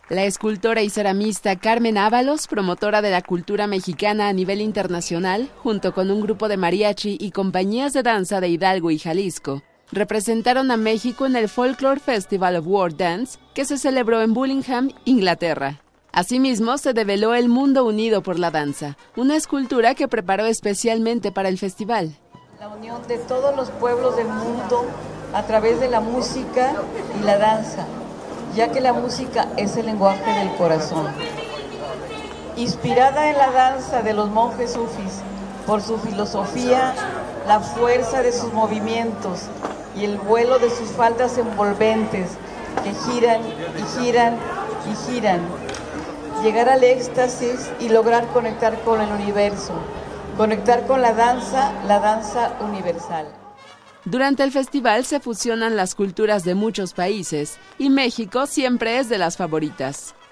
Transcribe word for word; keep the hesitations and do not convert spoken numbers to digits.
La escultora y ceramista Carmen Ábalos, promotora de la cultura mexicana a nivel internacional, junto con un grupo de mariachi y compañías de danza de Hidalgo y Jalisco, representaron a México en el Folklore Festival of World Dance, que se celebró en Bullingham, Inglaterra. Asimismo, se develó El Mundo Unido por la Danza, una escultura que preparó especialmente para el festival. La unión de todos los pueblos del mundo a través de la música y la danza, ya que la música es el lenguaje del corazón. Inspirada en la danza de los monjes sufis, por su filosofía, la fuerza de sus movimientos y el vuelo de sus faldas envolventes que giran y giran y giran, llegar al éxtasis y lograr conectar con el universo, conectar con la danza, la danza universal. Durante el festival se fusionan las culturas de muchos países y México siempre es de las favoritas.